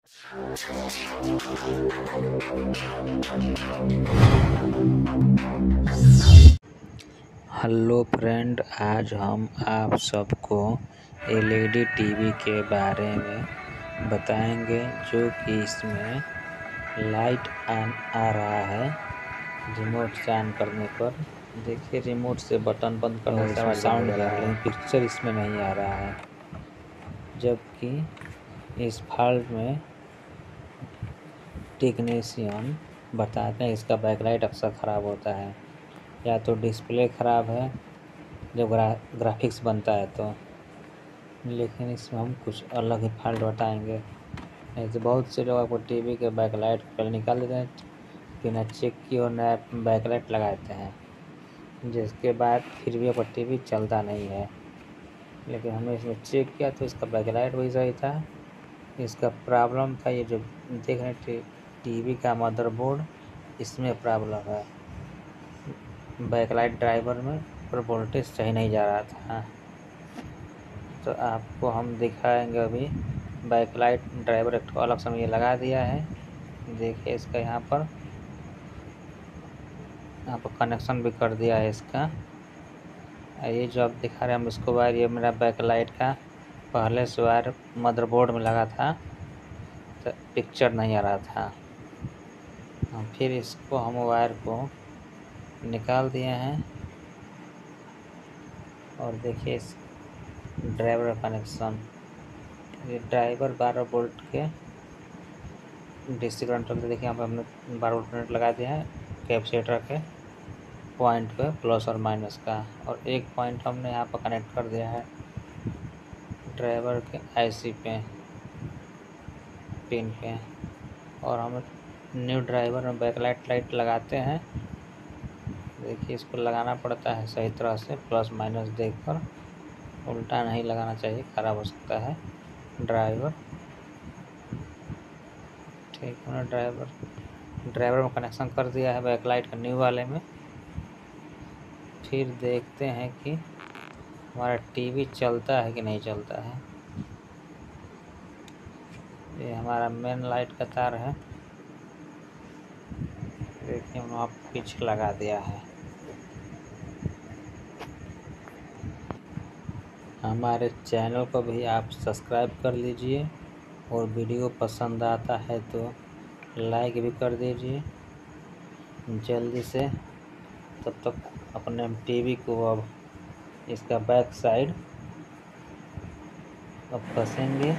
Hello friend, आज हम आप सबको एलईडी टीवी के बारे में बताएंगे जो कि इसमें लाइट ऑन आ रहा है। रिमोट से ऑन करने पर देखिए, रिमोट से बटन बंद करने से साउंड आ रहा है, लेकिन पिक्चर इसमें नहीं आ रहा है। जबकि इस फॉल्ट में टेक्नीशियन बताते हैं इसका बैकलाइट अक्सर ख़राब होता है, या तो डिस्प्ले ख़राब है जब ग्राफिक्स बनता है तो। लेकिन इसमें हम कुछ अलग ही फॉल्ट बताएंगे। ऐसे बहुत से लोग आपको टीवी के बैकलाइट पहले निकाल देते हैं, बिना चेक किए और नया बैकलाइट लगाते हैं, जिसके बाद फिर भी आपका टीवी चलता नहीं है। लेकिन हमने इसमें चेक किया तो इसका बैकलाइट भी सही था। इसका प्रॉब्लम था ये जो देख रहे हैं टीवी का मदरबोर्ड, इसमें प्रॉब्लम है। बैकलाइट ड्राइवर में पर वोल्टेज सही नहीं जा रहा था। तो आपको हम दिखाएंगे अभी बैकलाइट ड्राइवर एक अलग से ये लगा दिया है। देखिए इसका यहाँ पर कनेक्शन भी कर दिया है इसका। ये जो आप दिखा रहे हैं हम इसको वायर, ये मेरा बैकलाइट का पहले से वायर मदरबोर्ड में लगा था तो पिक्चर नहीं आ रहा था। फिर इसको हम वायर को निकाल दिए हैं और देखिए इस ड्राइवर कनेक्शन, ये ड्राइवर 12 वोल्ट के डीसी करंट चलते। देखिए यहाँ पर हमने 12 वोल्ट करंट लगा दिया है कैपेसिटर के पॉइंट पे, प्लस और माइनस का, और एक पॉइंट हमने यहाँ पर कनेक्ट कर दिया है ड्राइवर के आईसी पे पिन पे। और हम न्यू ड्राइवर में बैकलाइट लाइट लगाते हैं। देखिए इसको लगाना पड़ता है सही तरह से, प्लस माइनस देखकर, उल्टा नहीं लगाना चाहिए, ख़राब हो सकता है ड्राइवर। ठीक है, ड्राइवर में कनेक्शन कर दिया है बैकलाइट का न्यू वाले में। फिर देखते हैं कि हमारा टीवी चलता है कि नहीं चलता है। ये हमारा मेन लाइट का तार है। देखिए हम आप पीछे लगा दिया है। हमारे चैनल को भी आप सब्सक्राइब कर लीजिए, और वीडियो पसंद आता है तो लाइक भी कर दीजिए जल्दी से। तब तक अपने टीवी को अब इसका बैक साइड अब कसेंगे।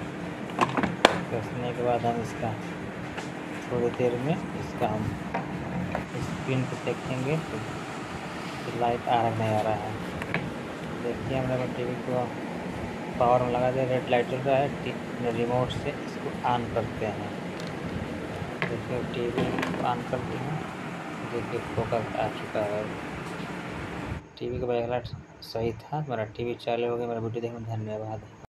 कसने के बाद हम इसका थोड़ी देर में इसका हम स्क्रीन पे देखेंगे तो लाइट आ रहा नहीं आ रहा है। देखिए हमने टीवी को पावर में लगा दिया, रेड लाइट चल रहा है। रिमोट से इसको ऑन करते हैं। देखिए टीवी ऑन करते हैं, देखिए फोकस आ चुका है। टीवी का बैकलाइट सही था, मेरा टीवी चालू हो गया। मेरा वीडियो देखने में धन्यवाद।